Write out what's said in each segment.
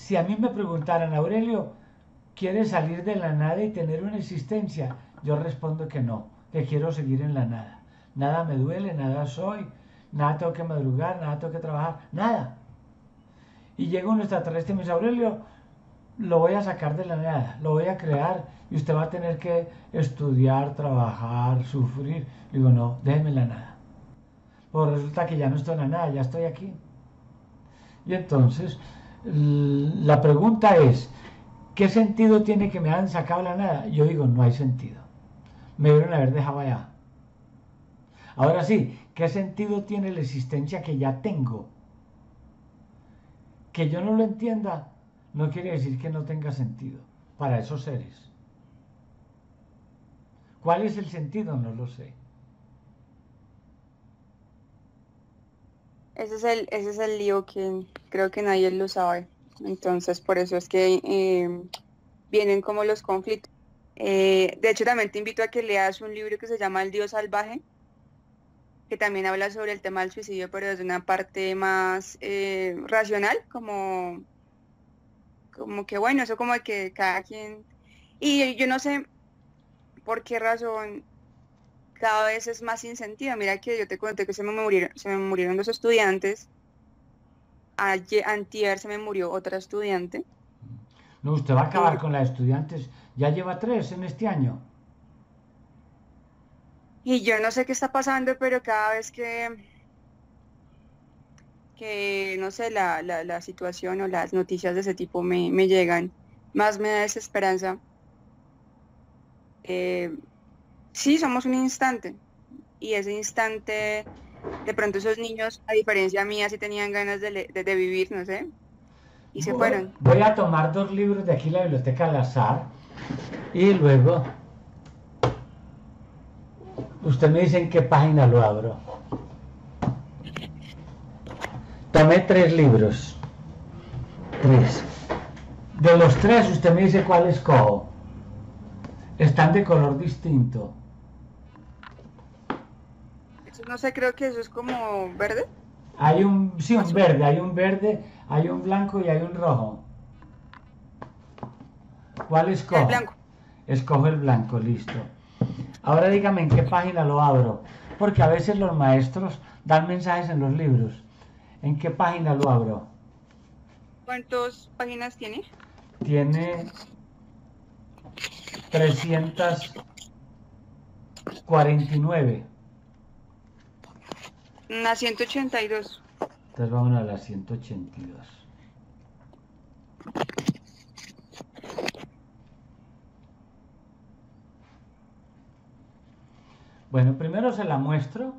Si a mí me preguntaran, Aurelio, ¿quieres salir de la nada y tener una existencia? Yo respondo que no, que quiero seguir en la nada. Nada me duele, nada soy, nada tengo que madrugar, nada tengo que trabajar, nada. Y llega un extraterrestre y me dice, Aurelio, lo voy a sacar de la nada, lo voy a crear y usted va a tener que estudiar, trabajar, sufrir. Le digo, no, déjeme en la nada. Pues resulta que ya no estoy en la nada, ya estoy aquí. Y entonces, la pregunta es, ¿qué sentido tiene que me hayan sacado la nada? Yo digo, no hay sentido. Me debieron haber dejado allá. Ahora sí, ¿qué sentido tiene la existencia que ya tengo? Que yo no lo entienda no quiere decir que no tenga sentido para esos seres. ¿Cuál es el sentido? No lo sé. Ese es el lío que creo que nadie lo sabe. Entonces, por eso es que vienen como los conflictos. De hecho, también te invito a que leas un libro que se llama El Dios Salvaje, que también habla sobre el tema del suicidio, pero desde una parte más racional, como que bueno, eso como de que cada quien... Y yo no sé por qué razón cada vez es más sin sentido. Mira que yo te conté que se me murieron dos estudiantes. Antier se me murió otra estudiante. No, usted va a acabar eh, con las estudiantes. Ya lleva 3 en este año. y yo no sé qué está pasando, pero cada vez no sé, la situación o las noticias de ese tipo me llegan, más me da desesperanza. Eh, sí, somos un instante, y ese instante, de pronto esos niños, a diferencia mía, sí tenían ganas de vivir, no sé, y se fueron. Voy a tomar 2 libros de aquí, la biblioteca al azar, y luego usted me dice en qué página lo abro. Tomé 3 libros. 3. De los 3, usted me dice cuál escojo. Están de color distinto. Eso no sé, creo que eso es como verde, Hay sí, un azul. verde, hay un blanco y hay un rojo. ¿Cuál El escojo? blanco. Escojo el blanco, listo. Ahora dígame en qué página lo abro, porque a veces los maestros dan mensajes en los libros. ¿En qué página lo abro? ¿Cuántas páginas tiene? Tiene 349. La 182. Entonces vamos a la 182. Bueno, primero se la muestro.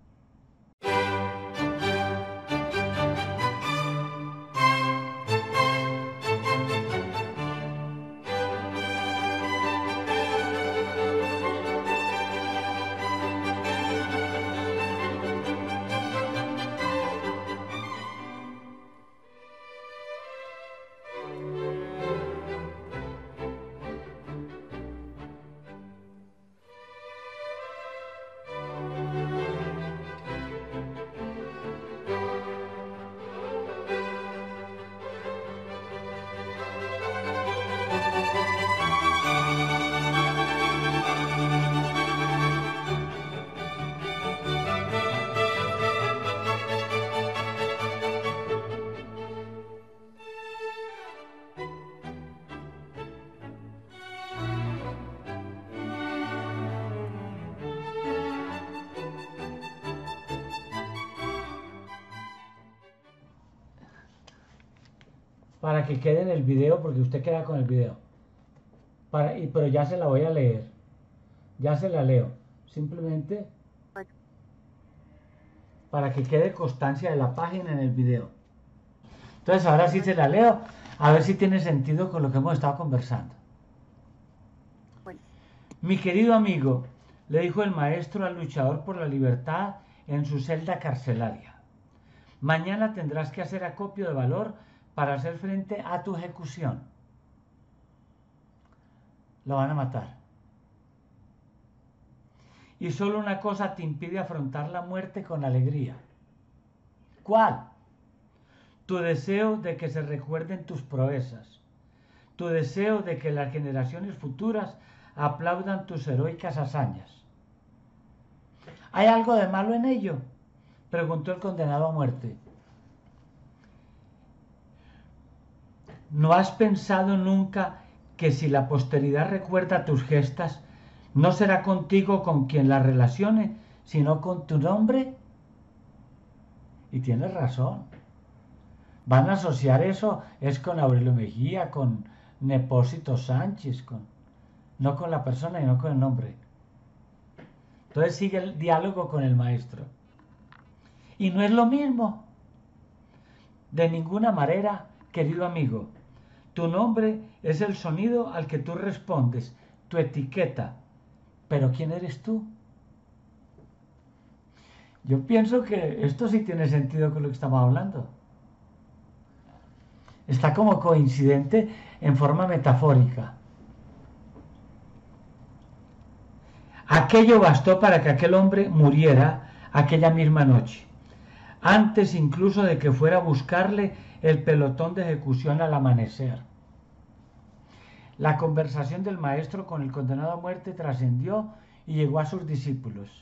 Para que quede en el video, porque usted queda con el video. Pero ya se la voy a leer. Ya se la leo. Simplemente Bueno, para que quede constancia de la página en el video. Entonces ahora sí se bueno, la leo, a ver si tiene sentido con lo que hemos estado conversando. bueno. Mi querido amigo, le dijo el maestro al luchador por la libertad en su celda carcelaria. Mañana tendrás que hacer acopio de valor para hacer frente a tu ejecución. Lo van a matar. Y solo una cosa te impide afrontar la muerte con alegría. ¿Cuál? tu deseo de que se recuerden tus proezas, tu deseo de que las generaciones futuras aplaudan tus heroicas hazañas. ¿Hay algo de malo en ello?, preguntó el condenado a muerte. ¿No has pensado nunca que si la posteridad recuerda tus gestas, no será contigo con quien la relacione, sino con tu nombre? Y tienes razón. Van a asociar eso, es con Aurelio Mejía, con Nepósito Sánchez, no con la persona y no con el nombre. Entonces sigue el diálogo con el maestro. Y no es lo mismo. De ninguna manera, querido amigo. Tu nombre es el sonido al que tú respondes, tu etiqueta. Pero ¿quién eres tú? Yo pienso que esto sí tiene sentido con lo que estamos hablando. Está como coincidente en forma metafórica. Aquello bastó para que aquel hombre muriera aquella misma noche, antes incluso de que fuera a buscarle el pelotón de ejecución al amanecer. La conversación del maestro con el condenado a muerte trascendió y llegó a sus discípulos.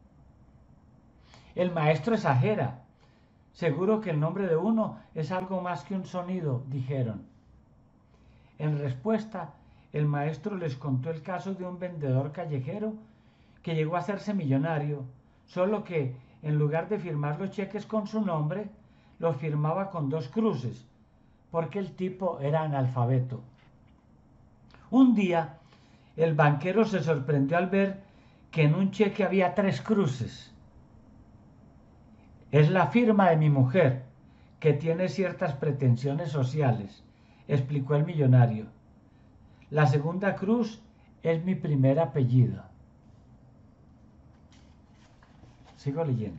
El maestro exagera. Seguro que el nombre de uno es algo más que un sonido, dijeron. En respuesta, el maestro les contó el caso de un vendedor callejero que llegó a hacerse millonario, solo que en lugar de firmar los cheques con su nombre, los firmaba con 2 cruces, porque el tipo era analfabeto. Un día, el banquero se sorprendió al ver que en un cheque había 3 cruces. Es la firma de mi mujer, que tiene ciertas pretensiones sociales, explicó el millonario. La segunda cruz es mi primer apellido. Sigo leyendo.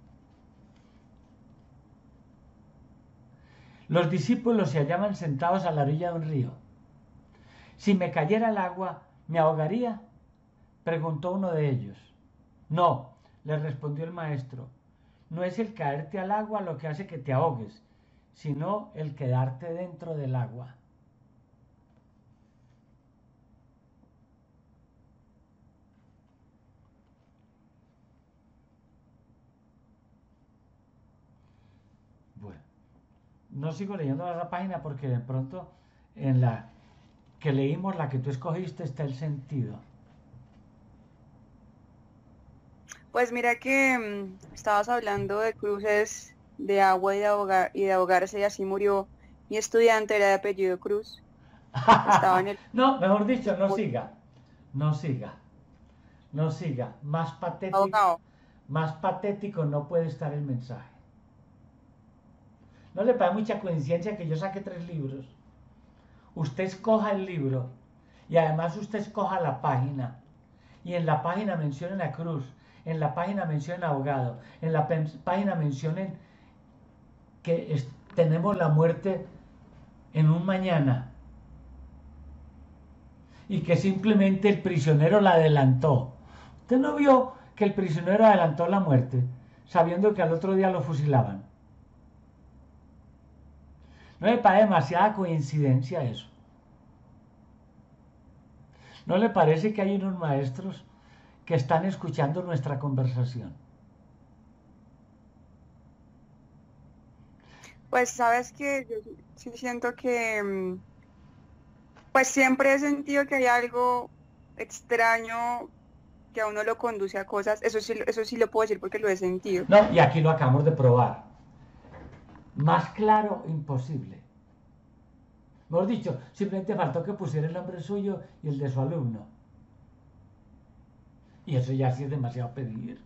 Los discípulos se hallaban sentados a la orilla de un río. Si me cayera el agua, ¿me ahogaría?, preguntó uno de ellos. No, le respondió el maestro. No es el caerte al agua lo que hace que te ahogues, sino el quedarte dentro del agua. Bueno, no sigo leyendo la página porque de pronto en la que leímos, la que tú escogiste, está el sentido. Pues mira que estabas hablando de cruces de agua y de ahogarse, y así murió mi estudiante, era de apellido Cruz. Estaba en el... No, mejor dicho, no siga. No siga. No siga. ahogado. Más patético no puede estar el mensaje. ¿No le parece mucha coincidencia que yo saque 3 libros? Usted escoja el libro y además usted escoja la página. Y en la página mencionen a Cruz, en la página mencionen a Ahogado, en la página mencionen que tenemos la muerte en un mañana. Y que simplemente el prisionero la adelantó. ¿Usted no vio que el prisionero adelantó la muerte, sabiendo que al otro día lo fusilaban? ¿No le parece demasiada coincidencia eso? ¿No le parece que hay unos maestros que están escuchando nuestra conversación? Pues sabes que yo sí siento que, pues siempre he sentido que hay algo extraño que a uno lo conduce a cosas, eso sí lo puedo decir porque lo he sentido. No, y aquí lo acabamos de probar. Más claro, imposible. Mejor dicho, simplemente faltó que pusiera el nombre suyo y el de su alumno. Y eso ya sí es demasiado pedir.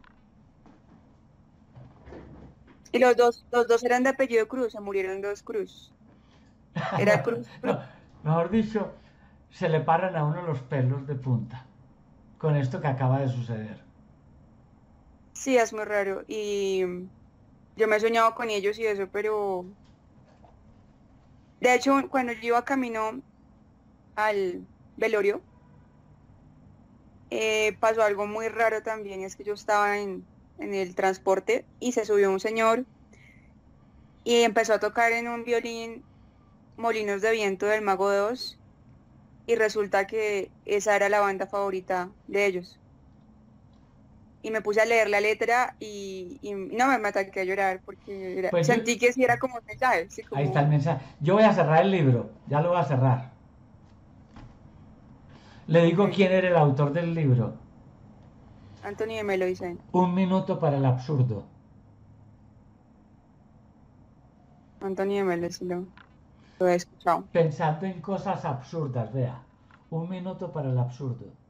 Y los dos eran de apellido Cruz, se murieron 2 Cruz. Era Cruz, Cruz. No, mejor dicho, se le paran a uno los pelos de punta con esto que acaba de suceder. Sí, es muy raro. Y yo me he soñado con ellos y eso, pero de hecho, cuando yo iba camino al velorio, pasó algo muy raro también, es que yo estaba en el transporte y se subió un señor y empezó a tocar en un violín Molinos de Viento del Mago de Oz y resulta que esa era la banda favorita de ellos. Y me puse a leer la letra y no me ataqué a llorar porque Pues yo, sentí que sí era como un mensaje, sí, ahí está el como mensaje. Yo voy a cerrar el libro, ya lo voy a cerrar. Le digo ok, quién era el autor del libro. Anthony de Melo dice, Un minuto para el absurdo. Anthony de Melo sí lo he escuchado. Pensando en cosas absurdas, vea. Un minuto para el absurdo.